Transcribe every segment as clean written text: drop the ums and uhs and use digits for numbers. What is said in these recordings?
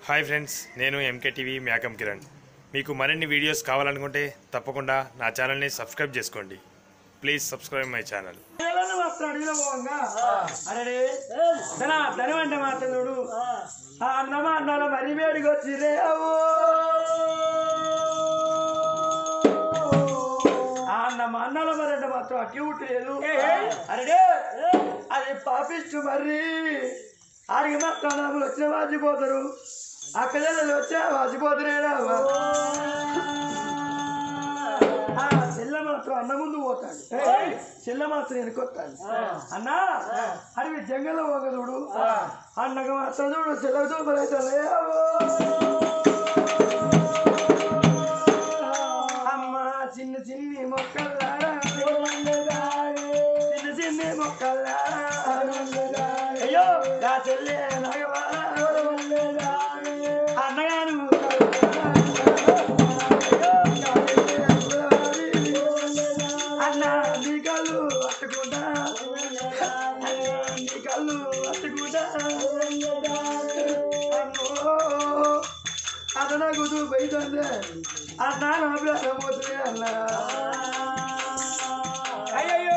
Hi friends, నేను MKTV Mekam Kiran. మీకు మరిన్ని వీడియోస్ కావాలనుకుంటే తప్పకుండా నా ఛానల్ని సబ్స్క్రైబ్ చేసుకోండి. Please subscribe my channel. ధనవంటే మాత్రం అన్నమా అన్నాల మరి వేడికి వచ్చిరే అన్నమా అన్నాల మరి అంటే మాత్రం అట్టి ఉట్టలేదు. అరే అది పాపిస్తూ మరి ఆడికి మాత్రం అన్నములు వచ్చిన వాచిపోతారు, అక్కడ వచ్చా వాచిపోతారేనా. చెల్ల మాత్రం అన్న ముందు పోతాడు, చెల్ల మాత్రం వెనుకొస్తాడు. అన్నా అడివి జంగల్లో ఒక చూడు, అన్నగా మాత్రం చూడు చెల్ల చూపలైతే అమ్మ చిన్న చిన్ని మొక్కల్లారా, చిన్న చిన్ని మొక్కల్లారా, అయ్యో నా చెల్లె అన్నగాను అన్న నీ కళ్ళు అట్టుకుంటా, నీ కళ్ళు అట్టుకుంటా అన్న కుదు పోయిందే అన్న నా ప్రారంభవుతుంది అన్న. అయ్యో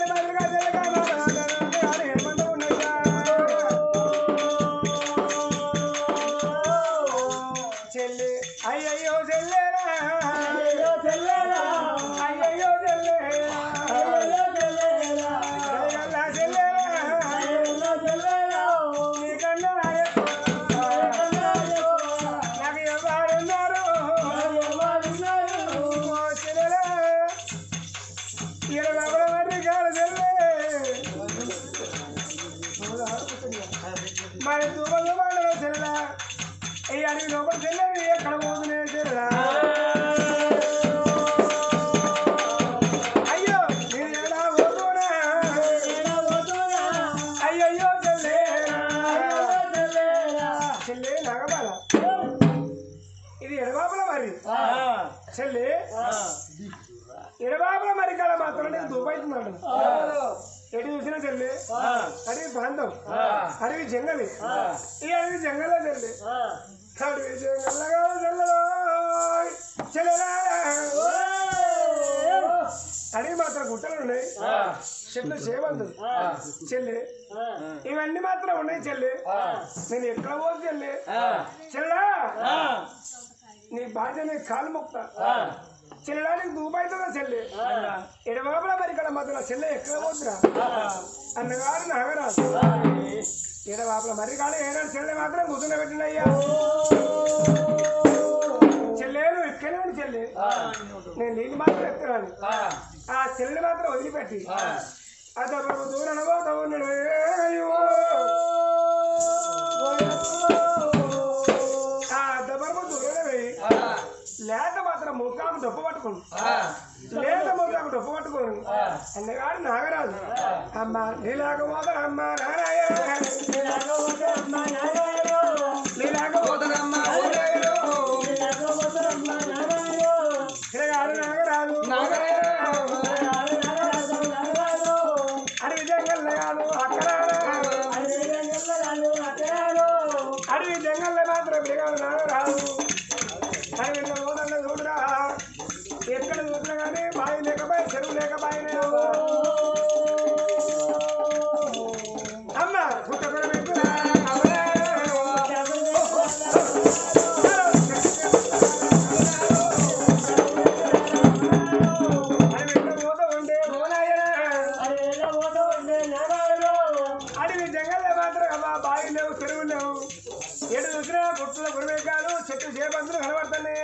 చెల్లి అయ్యయ్యో చెల్లేరా, అయ్యో చెల్లేరా, అయ్యయ్యో చెల్లేరా, నీకన్నా నాకు ఎవరున్నారు చెల్లెలా ఇరవై మరి కాదు చెల్లె మరి దుబ్బలు పండుగ చెల్ల ఈ అడిగి లోపల చెల్లెని ఎక్కడ పోతున్నా చెల్ల. అయ్యో నేను ఎలా పోతున్నా, అయ్యయ్యో చెల్లె చెల్లె నగబాల ఇది ఎడబాబుల మరి చెల్లె ఎడబాబుల మరి కాడ మాత్రం నేను దుబ్బైతున్నాడు. ఎటు చూసిన చెల్లి అడవి ప్రాంతం, అడవి జంగలి, ఈ అడవి జంగల్లో చెల్లి, అడవి జంగల్లగా చెల్లెలో చెల్లెలా. అడవి మాత్రం గుట్టలు ఉన్నాయి, చెట్లు చేబందులు చెల్లి, ఇవన్నీ మాత్రం ఉన్నాయి చెల్లి. నేను ఎక్కడ పోదు చెల్లి, చెల్లెలా నీ బాధ్య నీ కాలు మొక్తా చెల్లడానికి దూపైతుందా చెల్లి. ఎడబాబుల మరి ఇక్కడ మాత్రం చెల్లె ఎక్కడ పోతురా అన్నగారు నాగరాజు ఎడబాబుల మరి కాడ ఏనాడు చెల్లె మాత్రం కూర్చుని పెట్టినయ్యా. చెల్లె నువ్వు ఎక్కడే ఉండి చెల్లి, నేను నీళ్ళు మాత్రం ఎత్తున్నాను. ఆ చెల్లెని మాత్రం వదిలిపెట్టి అతను దూరం పోతా ఉన్నాడు. ఆ దబ్బరు దూరం పోయి లేత మాత్రం ముఖాము డొప్ప పట్టుకోండి, లేత ముఖాము డొప్ప పట్టుకోను అన్నగాడు నాగరాజు. అమ్మ నీలాగపోతా అమ్మ నారాయణ, నీలాగపోతానమ్మ నాగరాజు అడవి జంగల్లాలు అక్కడ, అడవి జంగల్లో మాత్రం బిడగాడు నాగరాజు. అడవిలో ఓదన్న చూడరా ఎక్కడ చూసినా కానీ బావి లేకపోయి చెరువు లేకపోయినా అమ్మ పుట్టకుర పెట్టురా అడవి జంగల్లో మాత్రం అమ్మా బావి లేవు చెరువు లేవు, ఎటు చూసినా గుట్టుల గురిమేకాలు చెట్టు చేపంతులు కనబడుతున్నాయి.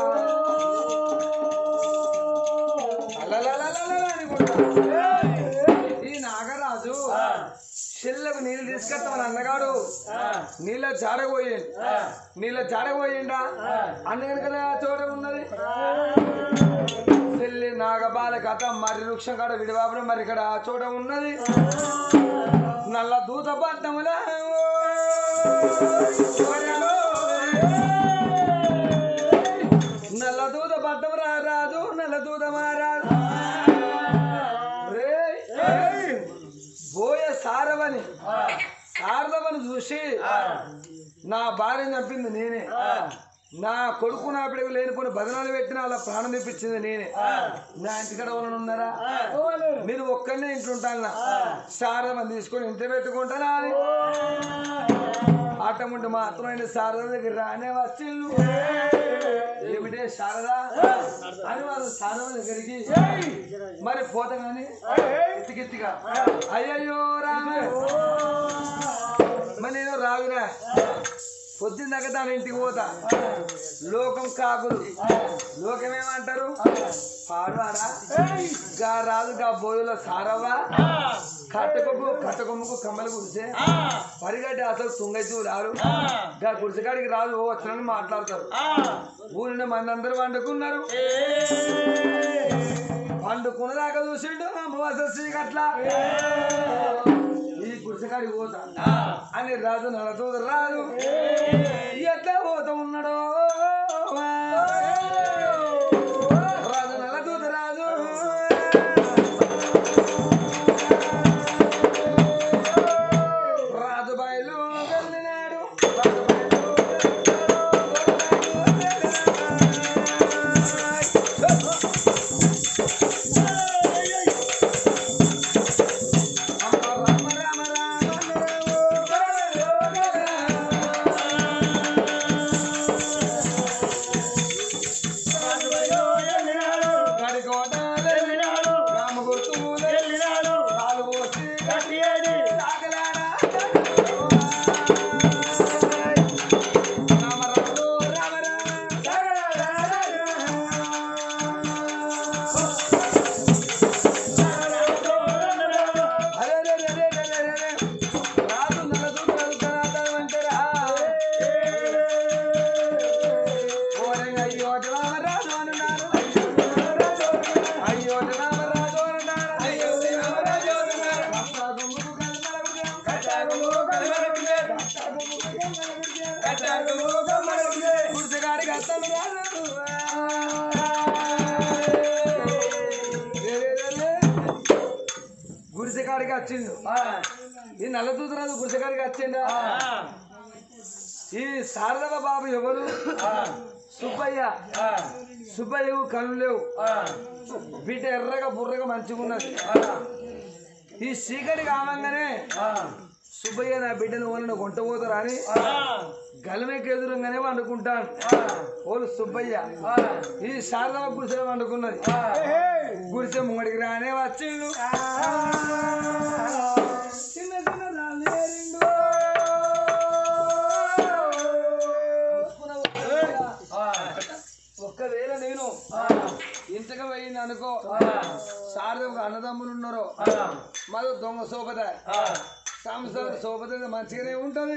ఈ నాగరాజు చెల్లకు నీళ్ళు తీసుకొస్తామని అన్నగాడు నీళ్ళ జాడపోయిండు, నీళ్ళ జాడపోయిండా అన్న కదా చోట ఉన్నది. చెల్లి నాగబాల కథ మరి వృక్షం కాడ విడిబాబులు మరి ఇక్కడ చోట ఉన్నది. నల్ల దూత పట్టములా నల్ల దూత పట్టం రాదు, నల్ల దూత మారాదు. బోయ సారవని శారదమ్మను చూసి నా భార్య భార్యను చంపింది నేనే, నా కొడుకు నా బిడ్డకు లేనిపోయిన బదనాలు పెట్టిన అలా ప్రాణం తెప్పించింది నేనే. నా ఇంటికడ వాళ్ళని ఉన్నారా? మీరు ఒక్కనే ఇంట్లో ఉంటాను, శారదమ్మ తీసుకొని ఇంట్లో పెట్టుకుంటానా అని ఆటముంటే మాత్రమైన శారద దగ్గర రానే వచ్చిండు. ఏమిటే శారదా అని వారు శారద దగ్గరికి మరి పోతా కానీ ఎత్తికెత్తిగా అయ్యయ్యో రామ మరి నేను రాగురా పొద్దున్నక దాని ఇంటికి పోతా. లోకం కాకులు లోకమేమంటారు? పాడువారా గా రాదు గా బోయులో సారవ్వా కట్టకొమ్ముకు కమ్మలు కురిసే పరిగడ్డి అసలు తుంగైతూ రారు. గా గుడిసెకాడికి రాదు వచ్చినని మాట్లాడతారు. ఊరిని మంది అందరూ వండుకున్నారు. వండుకున్నదాకా చూసిండు అమ్మవాస అట్లా ఈ గుడిసెకాడికి పోతా అని రాజు నలతూ రాదు ఎట్లా పోతా ఉన్నాడో రాజు నలతూ రాజు రాజు బయలు వెళ్ళినాడు. గుడిసెకాడికి వచ్చిండు. ఈ నల్లదూతరాజు గుడిసెకాడికి వచ్చిండా? ఈ శారదమ్మ బాబు ఎవరు? సుబ్బయ్య. సుబ్బయ్యకు కళ్ళు లేవు, బిడ్డ ఎర్రగా బుర్రగా మంచిగా ఉన్నది. ఈ చీకటి కావంగానే సుబ్బయ్య నా బిడ్డను వాళ్ళని కొంటపోతారా అని గలమెకి ఎదురుగానే వండుకుంటాను. ఓలు సుబ్బయ్య ఈ శారదమ్మ గుడిసెలో వండుకున్నది. గుడిసె ముంగడికి రానే వచ్చిండు. చిన్న చిన్న రాలేరిండు. ఒక్కవేళ నేను ఇంతగా పోయింది అనుకో, శారదకు అన్నదమ్ములు ఉన్నారు, మాది దొంగ సోపద సంవత్సరం సోపద మంచిగానే ఉంటది.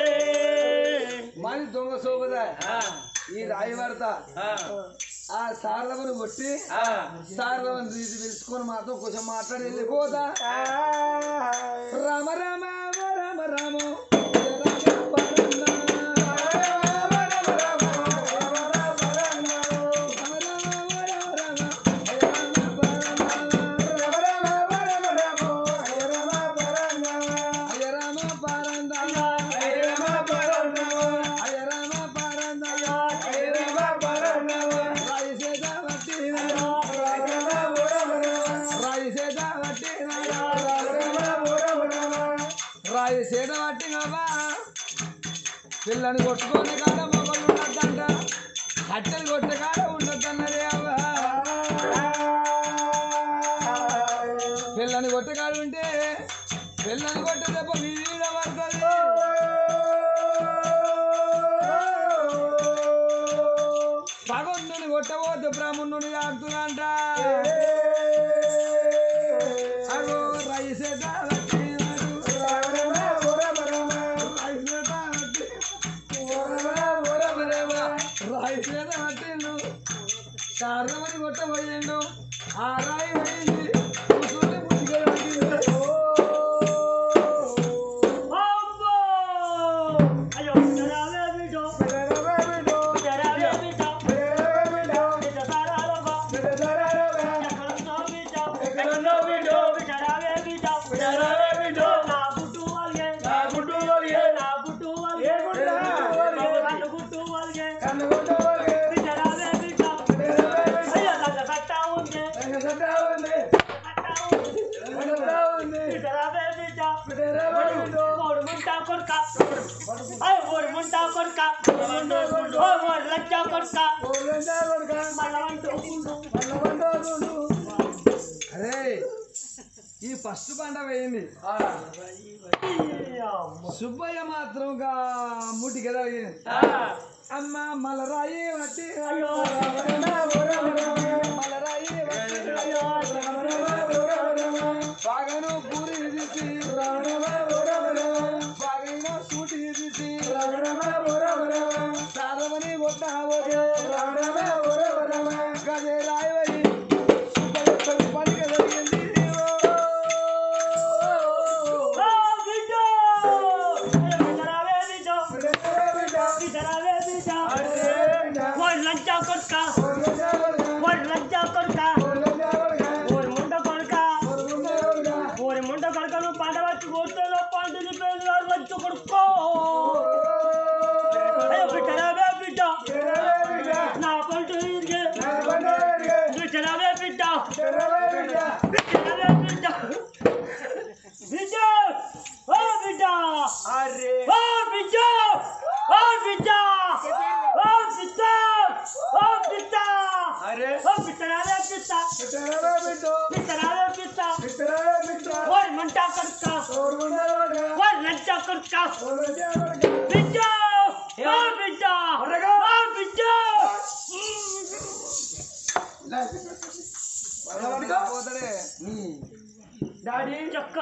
మాది దొంగ సోపద. ఈ రాయి వార్త ఆ శారదమ్మను కొట్టి శారదమ్మను తెలుసుకొని మాతో కొంచెం మాట్లాడి వెళ్ళిపోతా. రామ రామ రామ రామ రాయి సేద పట్టి పిల్లని కొట్టుకునే కాడ మొగలు ఉండద్దంట, కట్టెలు కొట్టే కాడ ఉండద్దన్నదే అవ్వ. పిల్లని కొట్టే కాడ ఉంటే పిల్లని కొట్టే దెబ్బ మీద పడుతుంది. భగవంతుని కొట్టబోతే బ్రాహ్మణుని ఆడుతున్నంట. అగో రైసేట శారదమ్మని కొట్టబోయిండు. ఆ రాయి పోయింది కూర్చొని ముందుగా ముంటా కొడుక ఓ లచ్చ కొడుక అరే ఈ ఫస్ట్ పంట వేయింది సుబ్బయ్య మాత్రం మూటి కదా అమ్మ మలరాయి వట్టి మలరాయి బాగాను పూరి తీసి బాగా సూటి తీసి సారవని కొట్ట గదే రాయవని సుబ్బయ్య పండుగ జరిగింది డాడీ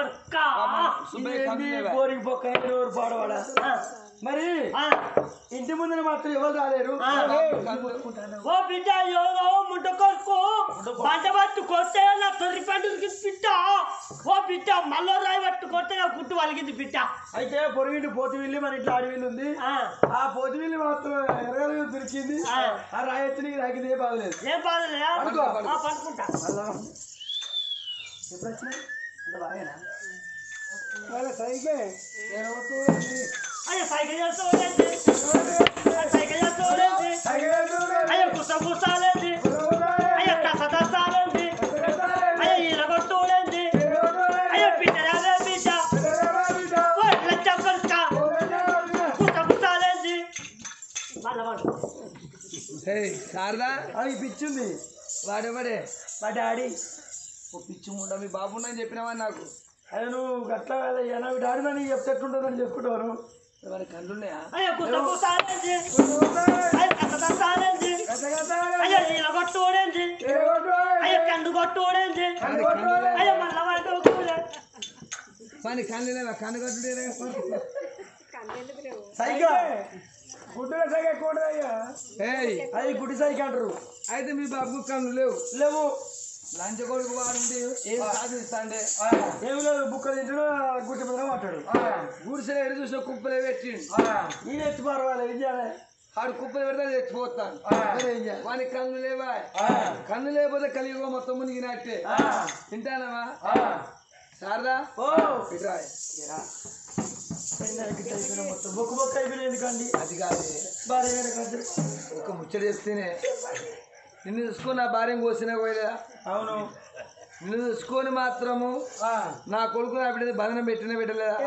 బోరికి బొక్క పాడవాడా మరి ఇంటి ముందు మాత్రం ఎవరు రాలేరు ఓ బిడ్డ ఎవరో ముంట కొడుకు పంట పట్టు కొట్టే నా తొలి పండుగకి బిడ్డ ఓ బిడ్డ మళ్ళీ రాయి పట్టు కొట్టే నా గుట్టు వలిగింది బిడ్డ అయితే పొరుగింటి పోటీ వెళ్ళి మన ఇంట్లో ఆడి వీళ్ళు ఉంది ఆ పోటీ వెళ్ళి మాత్రం ఎరగలు దొరికింది ఆ రాయొచ్చి నీకు రాకింది ఏ బాధలేదు ఏం బాధలేదా పడుకుంటా ఎప్పుడు వచ్చినా అంత బాగేనా సైకిల్ అయ్యో సైకిల్ చేస్తావులేండి సైకిల్ చేస్తావులేండి అయ్యో కుసలేండి అయ్యో కసలేండి అయ్యో ఈలగొట్టులేండి అయ్యో పిట్టరావే బిడ్డ లచ్చ కొడుక కుసలేండి శారదా అవి పిచ్చింది వాడెవడే మా డాడీ ఓ పిచ్చి ముండ మీ బాబు అని చెప్పినావని నాకు అదే నువ్వు గట్లా కాదయ్యా నాకు డాడీ నీకు చెప్తేట్టుంటుందని చెప్పుకుంటాను వారి కళ్ళున్నాయా అయ్యో కుసలేండి కసలేండి అయ్యో ఈలగొట్టులేండి అయ్యో కండు కొట్టులేండి అయ్యో మళ్ళా వాడు పని కళ్ళు కన్ను కట్టుడే సైకిల్ గుడ్డుల సైకిల్ కూడదయ్యా అది గుడి సైకిల్ అంటారు అయితే మీ బాబుకు కళ్ళు లేవు లంచ కొడుకు వాడుంటే ఏం సాధిస్తాండే ఏమి లేదు బుక్క తింటాడు గుట్ట మీద పట్టాడు గుడిసెలు ఎడు చూసిన కుప్పలే పెట్టి ఈయన ఎత్తి పర్వాలేదు ఏం చేయాలి ఆడు కుప్పలు పెడితే అది ఎత్తిపోతాను వానికి కళ్ళు లేవా కళ్ళు లేకపోతే కలియుగో మొత్తం మునిగినట్టే తింటానవా శారదా ఇట్రా మొత్తం బొక్క బొక్క అయిపోయినా ఎందుకండి అది కాదు భార్య ఒక ముచ్చట చెప్తేనే నిన్ను చూసుకొని నా భార్యం కోసినా పోయలేదా అవును నిన్ను చూసుకొని మాత్రము నా కొడుకు నా బిడ్డ బంధనం పెట్టలేదా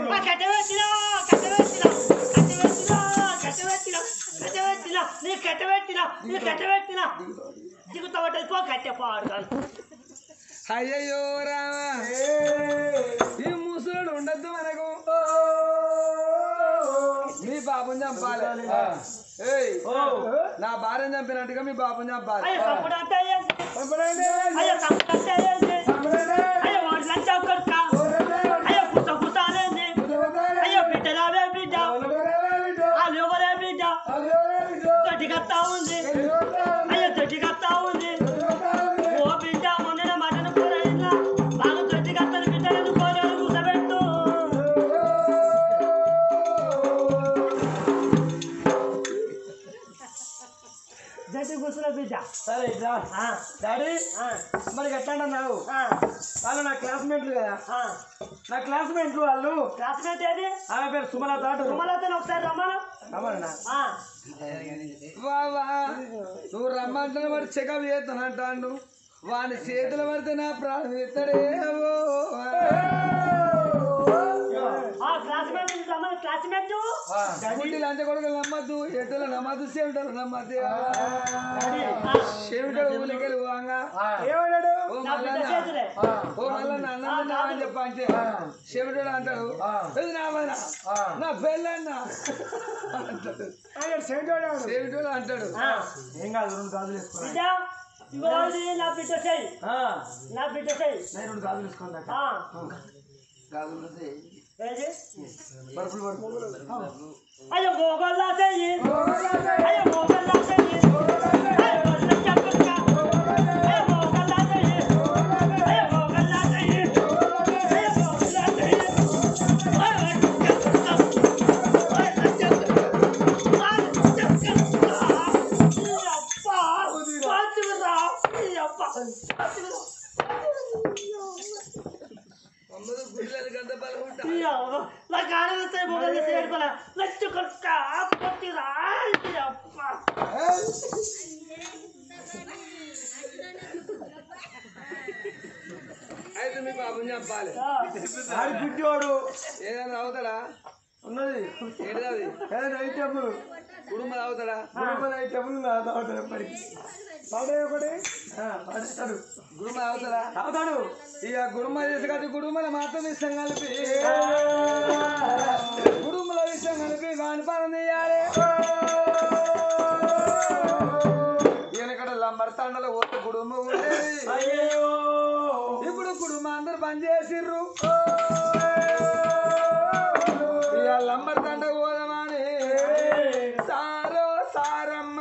అయ్యయ్యో రామా ఈ ముసలోడు ఉండద్దు మనకు మీ బాబుని చంపాలి నా భార్యను చంపినట్టుగా మీ బాబుని చంపాలి సరే డాడీ మరి ఎట్లా అన్నావు వాళ్ళు నా క్లాస్మేట్లు కదా నా క్లాస్మేట్లు వాళ్ళు క్లాస్మేట్ ఏది ఆమె పేరు సుమలత ఒకసారి రమ్మను రమ్మన్నా బాబా నువ్వు రమ్మంటే మరి చెకప్ చేస్తానంటాను వాని చేతులు పడితే నా ప్రాణం ఎత్తడే క్లాస్మేట్ క్లాస్మేట్ ముట్టి లంచ కొడుకులు నమ్మద్దు ఎడ్డలు నమ్మద్దు చెవిటలు నమ్మద్దు చెవిటలు ఊళ్ళకెళ్ళి పోగా ఏమన్నాడు ఓ మళ్ళా అన్నం అని చెప్ప అంటే చెవిటోడు అంటాడు ఇది నా మన నా పెళ్ళన్నా అంటాడు చెవిటోడు అంటాడు ఏం కాదు రెండు గాజులు వేసుకో బిడ్డ ఇవ్వాలి నా బిడ్డ చెయ్యి నా బిడ్డ చెయ్యి నేను రెండు గాజులు వేసుకోండి గాజులు ఏది పరుపులు పరుపులు అయ్యో గోగల్లా చెయ్యి అయ్యో గోగల్లా చెయ్యి అయ్యో వల్ల చెప్పక అయ్యో గోగల్లా చెయ్యి అయ్యో గోగల్లా చెయ్యి అయ్యో గోగల్లా చెయ్యి నా కారం వస్తే మొగలు చేయకుండా లచ్చు కొక్క కొట్టిరా అయితే మీ బాబు చెప్పాలి ఆడి గుడ్డివాడు ఏదైనా అవుతాడా ఉన్నది ఏంటిది అది ఐటెంలు కుటుంబం అవుతాడా ఐటెంలు తాగుతాడు ఎప్పటికి పాడే ఒకటి పాడేస్తాడు గుడుమ అవుతాడా తాగుతాడు ఇక గుడుమ చేసుకట్టి గుడుమల మాత్రం ఇష్టం కలిపి గుడుమల ఇష్టం కలిపి వాని పాలన చేయాలి ఈయనక్కడ లంబర్ తండలో పోతే గుడుమ ఉండేది ఇప్పుడు కుటుంబం అందరు బంద్ చేసిర్రు ఇక లంబర్ తండ పోదామని సారో సారమ్మ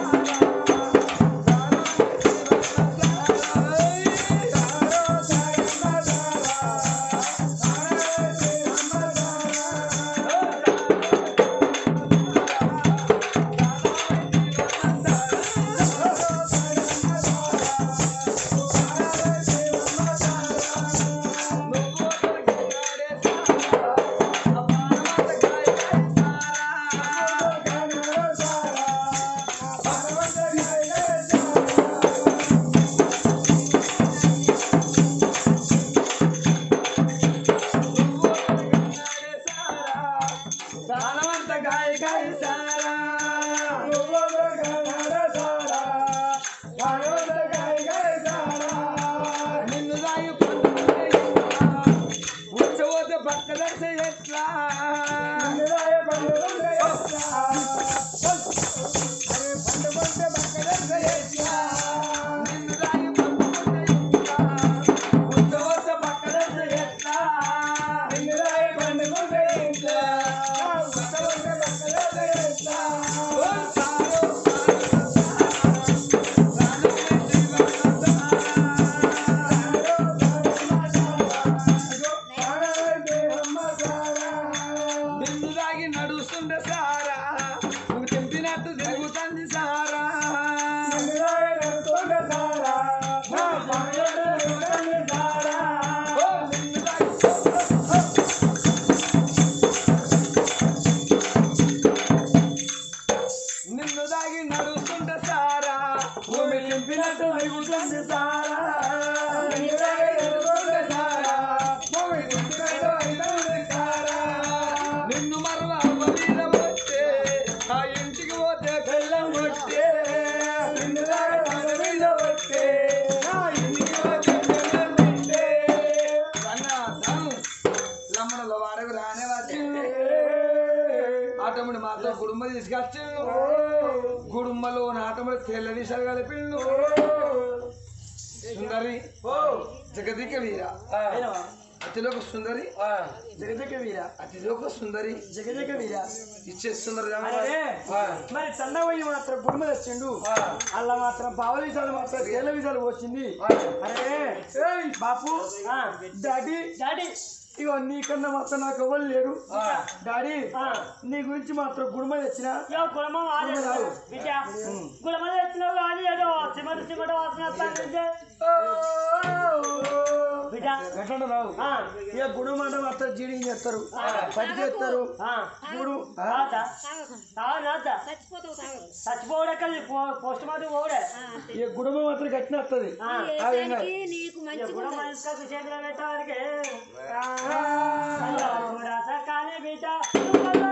ఆటముడు మాత్రం గుడుంబ తీసుకొచ్చిండు గుడుంబలో ఆటముడు తెల్ల విషయాలు కలిపిండు సుందరి జగదిక వీర అతిలోక సుందరి జగజగ వీర అతిలోక సుందరి జగజగ వీర ఇచ్చేస్తున్నారు మరి చందవయ్య మాత్రం గుడుమ తెచ్చిండు అలా మాత్రం పావుల విషయాలు మాత్రం తేల విషయాలు వచ్చింది అరే బాపు డాడీ డాడీ ఇగో నీకన్నా మాత్రం నాకు ఎవరు లేరు డాడీ నీ గురించి మాత్రం గుడుమ తెచ్చిన గుణమం బిడ్డ గుణమం తెచ్చినావు కానీ ఏదో సిమెంట్ సిమెంట్ వాసన బిడ్డ ఎట్లా రావు ఇక గుడుమ అంటే మాత్రం జీడి చేస్తారు పని చేస్తారు గుడు చచ్చిపోవడకెళ్ళి పోస్ట్ మార్టం పోవడే ఇక గుడుమ మాత్రం గట్టిన వస్తుంది గుణం చేతిలో పెట్టడానికి కానీ బిడ్డ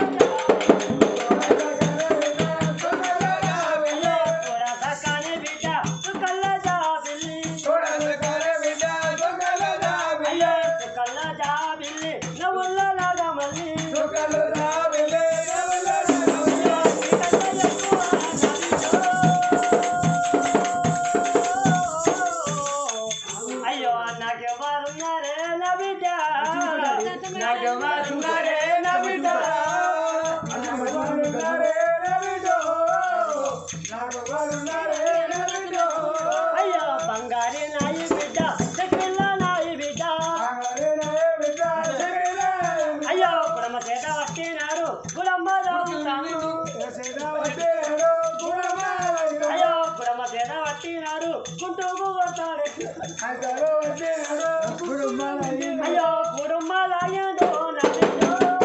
అయ్యో కుటుంబాలయ్యో నా బిడ్డ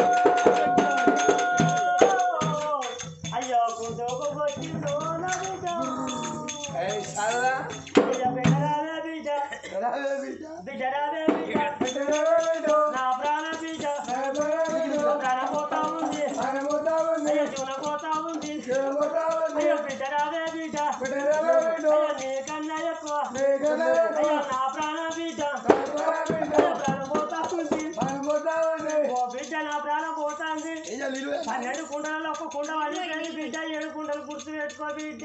అయ్యో కుటుంబ వచ్చిందో నా బిడ్డ బిడ్డరావే బిడ్డ బిడ్డరావే బిడ్డ నా ప్రాణ బిడ్డ ప్రాణ పోతా ఉంది అయ్యో జీవన పోతా ఉంది అయ్యో బిడ్డరావే బిడ్డ అయ్యో నీకన్నా ఎక్కువ అయ్యో నా ప్రాణ బిడ్డ ప్రాణం పోతా ఉంది ఓ బిడ్డ నా ప్రాణం పోతాంది 12 కుండలలో ఒక కుండ వాళ్ళు బిడ్డ 7 కుండలు గుర్తు పెట్టుకో బిడ్డ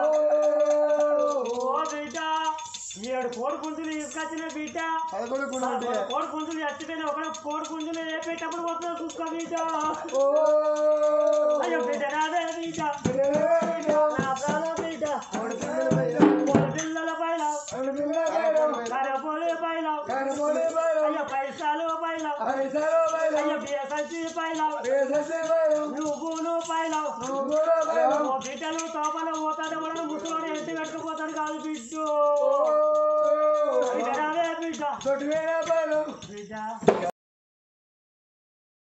ఓ బిడ్డ 7 కోడి పుంజులు తీసుకొచ్చిన బిడ్డ 11 కోడి పుంజులు చచ్చిపోయిన ఒక కోడి పుంజులు ఏ పెట్టప్పుడు పోతుందో చూసుకో బిడ్డ అయ్యో బిడ్డ రాదే బిడ్డ నా ప్రాణం బిడ్డ కోడి పిల్లల పైన కరపోలే పైన అయ్యో పైసలు పైన అయ్యో బియ్యసంచి పైన నువ్వులు పైన బిడ్డలు తోపలు పోతాడు మనం ముసలోడు ఎత్తి పెట్టుకుపోతాడు కాదు బిడ్డ బిడ్డ